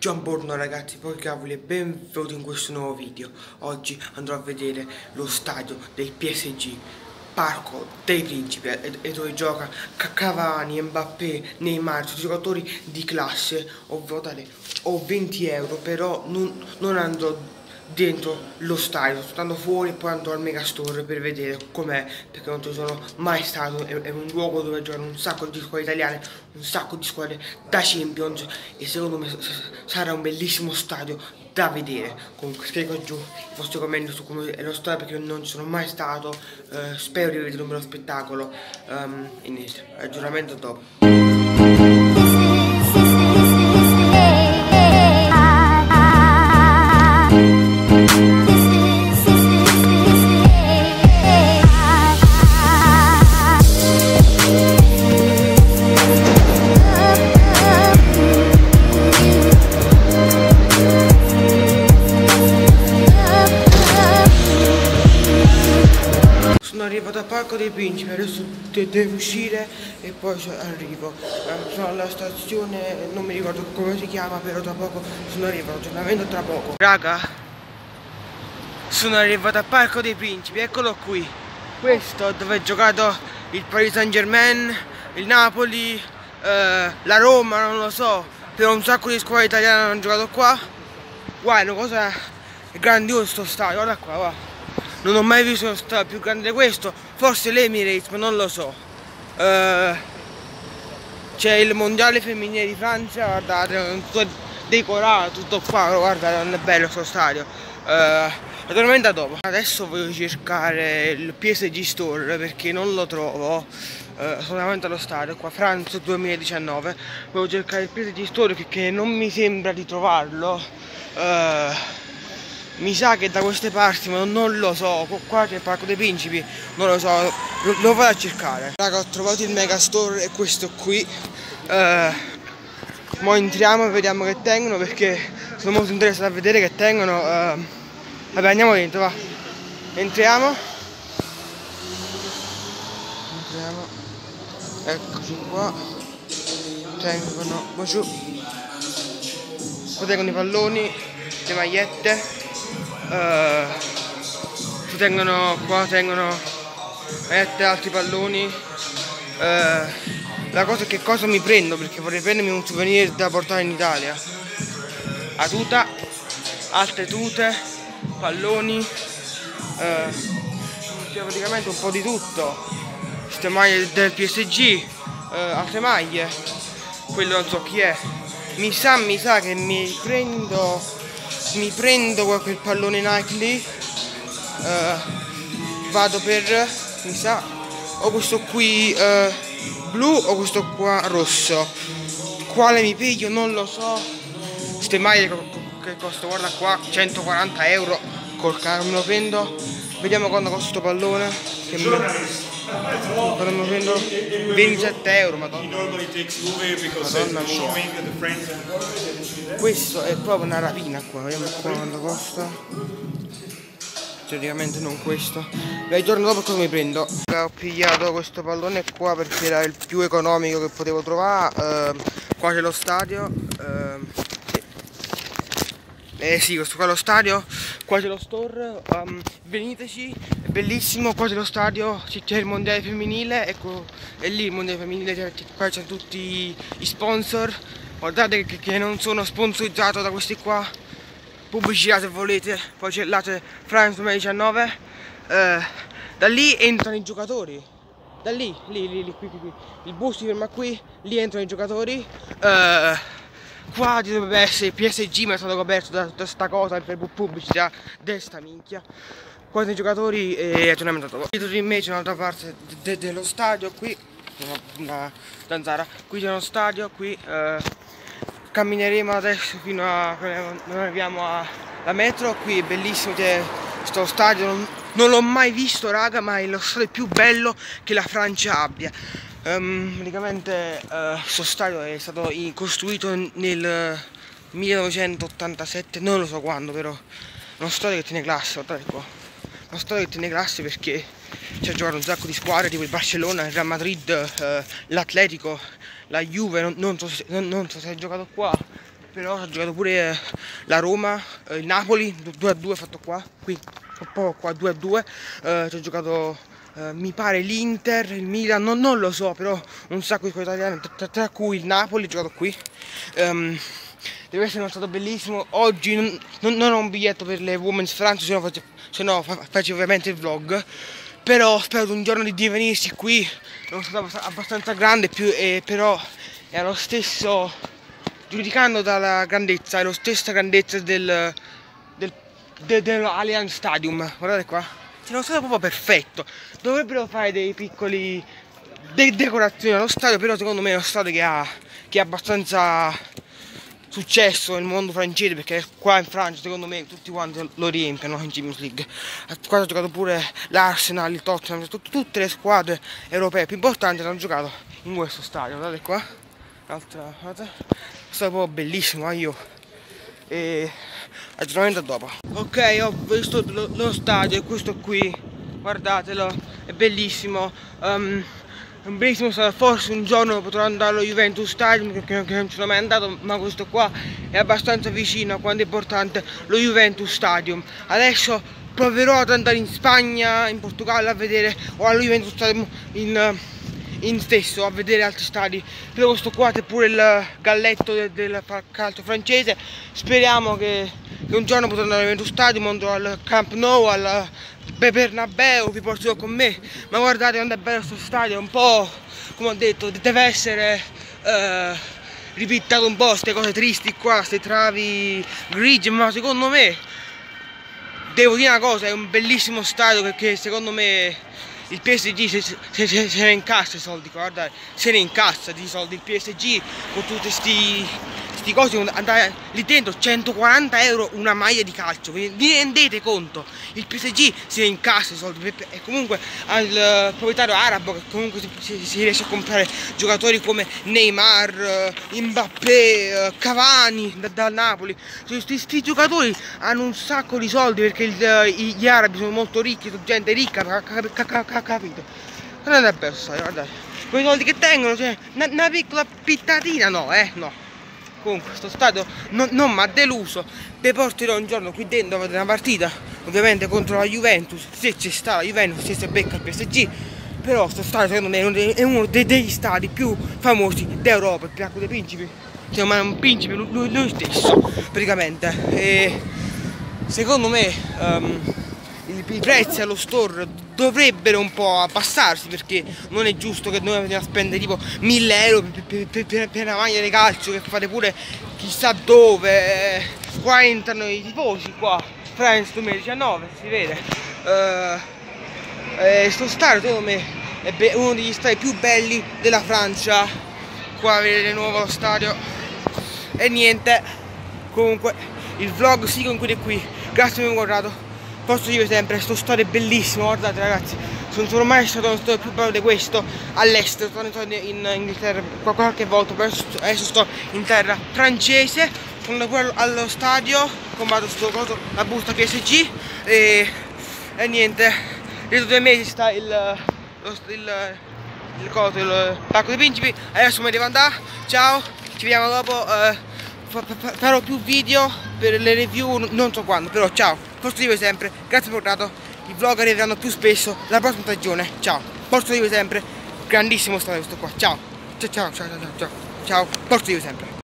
Buongiorno ragazzi, poi cavoli e benvenuti in questo nuovo video. Oggi andrò a vedere lo stadio del PSG, Parco dei Principi, e dove gioca Cavani, Mbappé, Neymar, tutti i giocatori di classe. Ho 20 euro, però non andrò dentro lo stadio, sto andando fuori e poi andrò al Megastore per vedere com'è, perché non ci sono mai stato. È un luogo dove giocano un sacco di squadre italiane, un sacco di squadre da Champions, e secondo me sarà un bellissimo stadio da vedere. Comunque scrivo giù i vostri commenti su come è lo stadio, perché non ci sono mai stato. Spero di vedere un bello spettacolo, e niente, aggiornamento dopo. Sono arrivato al Parco dei Principi, adesso devo uscire e poi arrivo. Sono alla stazione, non mi ricordo come si chiama, però tra poco sono arrivato, aggiornamento tra poco. Raga, sono arrivato al Parco dei Principi, eccolo qui. Questo è dove ha giocato il Paris Saint-Germain, il Napoli, la Roma, non lo so, però un sacco di squadre italiane hanno giocato qua. Guarda, è una cosa grandiosa sto stadio, guarda qua, guarda. Non ho mai visto uno stadio più grande di questo, forse l'Emirates, ma non lo so. C'è il mondiale femminile di Francia, guardate, tutto decorato, tutto qua, guardate, non è bello questo stadio. Naturalmente dopo. Adesso voglio cercare il PSG Store perché non lo trovo. Sono davanti allo stadio, qua Francia 2019. Voglio cercare il PSG Store perché non mi sembra di trovarlo. Mi sa che da queste parti, ma non lo so. Qua c'è il Parco dei Principi, non lo so, lo vado a cercare. Raga, ho trovato il Megastore e questo qui. Mo entriamo e vediamo che tengono, perché sono molto interessato a vedere che tengono. Vabbè, andiamo dentro, va. Entriamo. Eccoci qua. Tengono, qua tengono i palloni, le magliette. Qua tengono magliette, altri palloni. La cosa è che cosa mi prendo, perché vorrei prendermi un souvenir da portare in Italia. La tuta, altre tute, palloni, praticamente un po' di tutto. Queste maglie del PSG, altre maglie, quello non so chi è. Mi sa che mi prendo quel pallone Nike lì. Vado per, mi sa, o questo qui blu o questo qua rosso. Quale mi piglio non lo so. Queste maglie che costano, guarda qua, 140 euro. Col caro me lo prendo. Vediamo quanto costa questo pallone. Che me lo prendo 27 euro, madonna. Madonna mia. Questo è proprio una rapina qua. Vediamo qua quanto costa. Teoricamente non questo. Il giorno dopo cosa mi prendo? Ho pigliato questo pallone qua perché era il più economico che potevo trovare. Qua c'è lo stadio. Sì, questo qua è lo stadio. Qua c'è lo store. Veniteci, è bellissimo. Qua c'è lo stadio, c'è il mondiale femminile. Ecco, è lì il mondiale femminile. Qua c'è tutti i sponsor. Guardate che non sono sponsorizzato da questi qua. Pubblicità se volete. Poi c'è là France 2019. Da lì entrano i giocatori. Da lì, qui. Il bus si ferma qui, lì entrano i giocatori. Qua dovrebbe essere PSG, ma è stato coperto da sta cosa per pubblicità di sta minchia. Qua sono i giocatori e torniamo dopo. Dietro di me c'è un'altra parte dello stadio, qui una zanzara. Qui c'è uno stadio, qui cammineremo adesso fino a non arriviamo alla metro. Qui è bellissimo, c'è sto stadio, non l'ho mai visto raga, ma è lo stadio più bello che la Francia abbia. Praticamente questo stadio è stato costruito nel 1987, non lo so quando, però è uno stadio che tiene classe, guardate qua. Uno stadio che tiene classe perché ci ha giocato un sacco di squadre, tipo il Barcellona, il Real Madrid, l'Atletico, la Juve, non so se hai giocato qua. però ho giocato pure la Roma, il Napoli 2-2 fatto qua, qui un po' qua 2-2, ci ho giocato mi pare l'Inter, il Milan, non lo so, però un sacco di squadre italiane, tra cui il Napoli, ho giocato qui. Deve essere stato bellissimo. Oggi non ho un biglietto per le Women's France, se no faccio ovviamente il vlog. Però spero un giorno di venirsi qui. Sono stato abbastanza grande, però è lo stesso, giudicando dalla grandezza, è la stessa grandezza dell'Allianz Stadium. Guardate qua, sono stato proprio perfetto. Dovrebbero fare dei piccoli decorazioni allo stadio, però secondo me è uno stadio che ha abbastanza successo nel mondo francese, perché qua in Francia secondo me tutti quanti lo riempiono in Champions League. Qua ha giocato pure l'Arsenal, il Tottenham, tutte le squadre europee più importanti hanno giocato in questo stadio. Guardate qua, l'altra, guardate, è stato proprio bellissimo, io. E aggiornamento dopo. Ok, ho visto lo stadio, è questo qui, guardatelo, è bellissimo. È un bellissimo stadio, forse un giorno potrò andare allo Juventus Stadium, perché non ci sono mai andato, ma questo qua è abbastanza vicino a quanto è importante lo Juventus Stadium. Adesso proverò ad andare in Spagna, in Portogallo a vedere, o allo Juventus Stadium in stesso, a vedere altri stadi. Però questo qua c'è pure il galletto del calcio francese. Speriamo che un giorno potrò andare al Juventus Stadium, andrò al Camp Nou, al Bernabeu, vi porterò con me. Ma guardate quanto è bello questo stadio, un po', come ho detto, deve essere ripittato un po', queste cose tristi qua, queste travi grigie, ma secondo me, devo dire una cosa, è un bellissimo stadio, perché secondo me il PSG se ne incassa i soldi, guardate, se ne incassa di soldi il PSG con tutti sti cosi, andare lì dentro 140 euro una maglia di calcio, vi rendete conto? Il PSG se ne incassa i soldi, e comunque al proprietario arabo, che comunque si riesce a comprare giocatori come Neymar, Mbappé, Cavani dal Napoli. Questi giocatori hanno un sacco di soldi, perché gli arabi sono molto ricchi, sono gente ricca, capito? Non è bello, guardate, quei soldi che tengono, cioè una piccola pittatina, no. Comunque questo stadio non mi ha deluso. Vi porterò un giorno qui dentro a vedere una partita, ovviamente contro la Juventus, se c'è sta la Juventus, se si becca il PSG. Però questo stadio secondo me è uno degli stadi più famosi d'Europa, il Parco dei Principi. Cioè, ma è un principe lui stesso praticamente. E secondo me i prezzi allo store dovrebbero un po' abbassarsi, perché non è giusto che noi andiamo a spendere tipo 1000 euro per una maglia di calcio, che fate pure chissà dove. Qua entrano i tifosi, qua France 2019 si vede. Sto stadio secondo me è uno degli stadi più belli della Francia. Qua vedete di nuovo lo stadio. E niente, comunque il vlog si conclude qui. Grazie per avermi guardato. Posso dire sempre, questo stadio è bellissimo, guardate ragazzi, non sono mai stato uno stadio più bello di questo all'estero. Sono stato in Inghilterra qualche volta, però adesso sto in terra francese. Sono andato allo stadio, combatto la busta PSG e niente, dietro 2 mesi sta il Parco dei Principi. Adesso me devo andare, ciao, ci vediamo dopo, farò più video per le review, non so quando, però ciao, posso dire sempre, grazie per il portato, i vlog arriveranno più spesso la prossima stagione, ciao, posso dire sempre, grandissimo stato questo qua, ciao, ciao, posso dire sempre.